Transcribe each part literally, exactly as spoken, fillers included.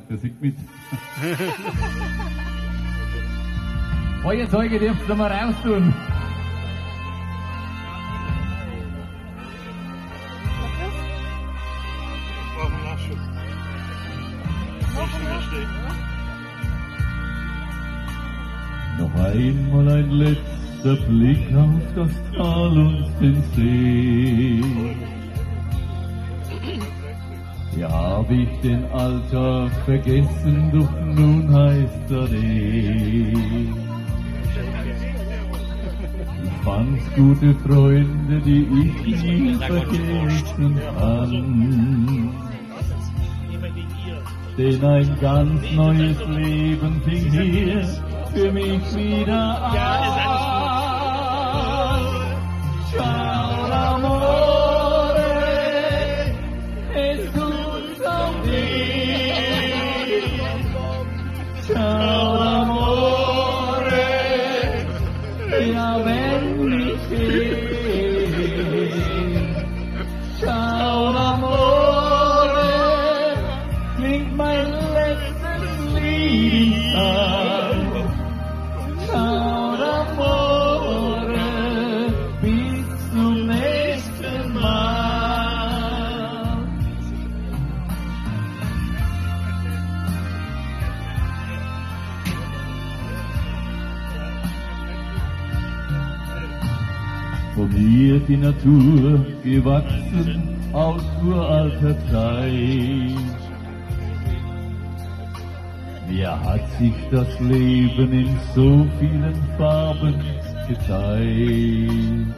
Der singt mit. Feuerzeuge dürft ihr mal raustun. Noch einmal ein letzter Blick auf das Tal und den See. Ja, hab ich den Alltag vergessen, doch nun heißt er eh. Ich fand gute Freunde, die ich nie vergessen kann. Denn ein ganz neues Leben fing hier für mich wieder an. Ciao, amore, es tut so weh. Ciao, amore, ja, wenn ich gehe. Ciao, amore, klingt mein letztes Lied an. Ciao, amore, bis zum nächsten Mal. Von mir die Natur gewachsen aus uralter Zeit. Mir hat sich das Leben in so vielen Farben gezeigt.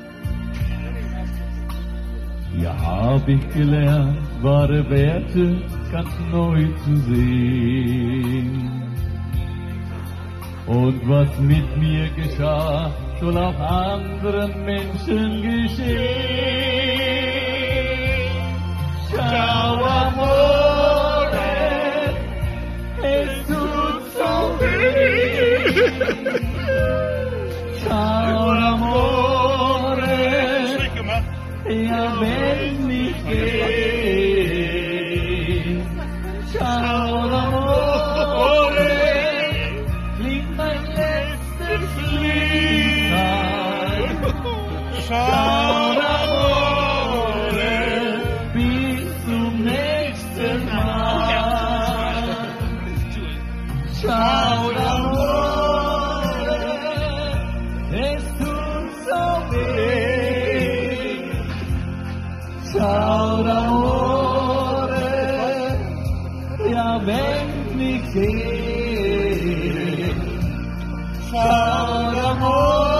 Hier hab ich gelernt, wahre Werte ganz neu zu sehen. Und was mit mir geschah, soll auch anderen Menschen geschehen. Ciao, amore, es tut so weh. Ciao, amore, ja, wenn ich gehe. Ciao, amore, klingt mein letztes Lied an. Ciao, amore, bis zum nächsten Mal. Ciao, amore, es tut so weh. Ciao, amore, ja, wenn ich gehe. Ciao, amore.